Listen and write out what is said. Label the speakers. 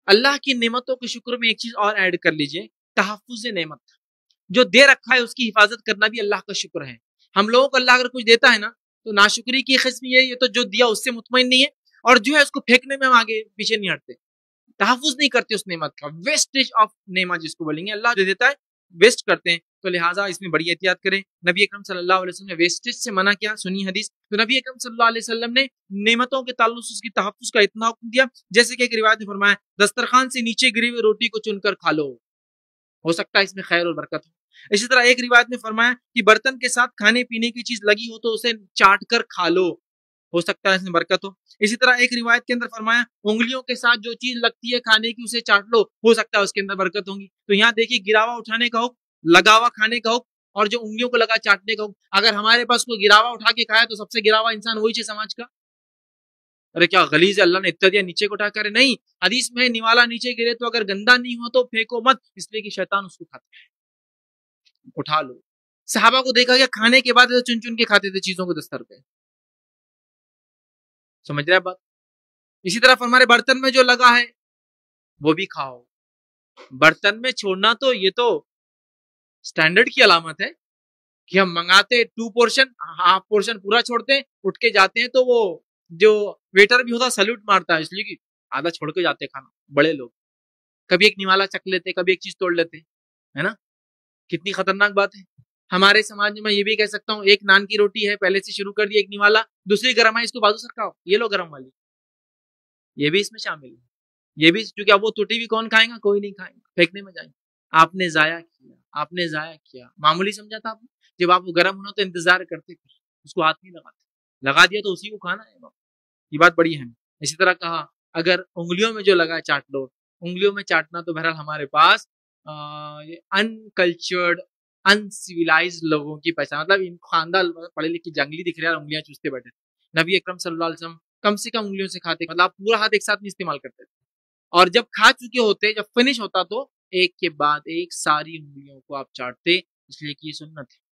Speaker 1: अल्लाह की नेमतों के शुक्र में एक चीज और ऐड कर लीजिए, तहफ़्फ़ुज़ नेमत। जो दे रखा है उसकी हिफाजत करना भी अल्लाह का शुक्र है। हम लोगों को अल्लाह अगर कुछ देता है ना, तो नाशुक्री की किस्म ये तो जो दिया उससे मुतमईन नहीं है, और जो है उसको फेंकने में हम आगे पीछे नहीं हटते, तहफ़्फ़ुज़ नहीं करते उस नेमत का, वेस्टेज ऑफ नेमा जिसको बोलेंगे। अल्लाह जो देता है वेस्ट करते हैं, तो लिहाजा इसमें बड़ी एहतियात करें। नबी अकरम सल्लल्लाहु अलैहि वसल्लम ने वेस्टेज से मना किया, सुनी हदीस। तो नबी अकरम सल्लल्लाहु अलैहि वसल्लम ने नेमतों के ताल्लुक से उसकी तहफ़्फ़ुज़ का इतना हुक्म दिया, जैसे कि एक रिवायत में फरमाया, दस्तरखान से नीचे गिरी हुई रोटी को चुनकर खा लो, हो सकता है इसमें खैर और बरकत हो। इसी तरह एक रिवायत में फरमाया कि बर्तन के साथ खाने पीने की चीज लगी हो तो उसे चाट कर खा लो, हो सकता है इसमें बरकत हो। इसी तरह एक रिवायत के अंदर फरमाया, उंगलियों के साथ जो चीज लगती है खाने की उसे चाट लो, हो सकता है उसके अंदर बरकत होगी। तो यहाँ देखिए, गिरावा उठाने का हुक्म, लगावा खाने का हुक्म, और जो उंगलियों को लगा चाटने का हुक्म। अगर हमारे पास कोई गिरावा उठा के खाया तो सबसे गिरावा इंसान वही है समाज का। अरे क्या गलीज है, अल्लाह ने इतना दिया नीचे को उठा कर, नहीं, हदीस में निवाला नीचे गिरे तो अगर गंदा नहीं हो तो फेंको मत, इसलिए कि शैतान उसको खाता है, उठा लो। सहाबा को देखा गया खाने के बाद चुन चुन के खाते थे चीजों को दस्तर पे, समझ रहे बात। इसी तरह हमारे बर्तन में जो लगा है वो भी खाओ। बर्तन में छोड़ना तो ये तो स्टैंडर्ड की अलामत है कि हम मंगाते 2 पोर्शन, हाफ पोर्शन पूरा छोड़ते हैं, उठ के जाते हैं तो वो जो वेटर भी होता सल्यूट मारता है, इसलिए कि आधा छोड़ के जाते खाना, बड़े लोग। कभी एक निवाला चक लेते, कभी एक चीज तोड़ लेते, है ना। कितनी खतरनाक बात है। हमारे समाज में ये भी कह सकता हूँ, एक नान की रोटी है, पहले से शुरू कर दिया एक निवाला, दूसरी गर्म है, इसको बाजू सरकाओ, ये लो गर्म वाली, ये भी इसमें शामिल है। ये भी, क्योंकि अब वो टूटी भी कौन खाएगा, कोई नहीं खाएगा, फेंकने में जाएंगे। आपने जाया किया, आपने जाया किया, मामूली समझा था आपने। जब आपको गर्म होना तो इंतजार करते थे, उसको हाथ नहीं लगाते, लगा दिया तो उसी को खाना है। ये बात बड़ी है। इसी तरह कहा, अगर उंगलियों में जो लगा है चाट लो। उंगलियों में चाटना तो बहरहाल हमारे पास अनकल्चर्ड, अनसिविलाइज्ड लोगों की पहचान, मतलब इन खानदान पढ़े लिखे जंगली दिख रहे हैं, उंगलियां चूसते बैठे थे। नबी अकरम सल्लल्लाहु अलैहि वसल्लम कम से कम उंगलियों से खाते, मतलब आप पूरा हाथ एक साथ नहीं इस्तेमाल करते थे। और जब खा चुके होते, जब फिनिश होता, तो एक के बाद एक सारी उंगलियों को आप चाटते, इसलिए कि ये सुन्नत है।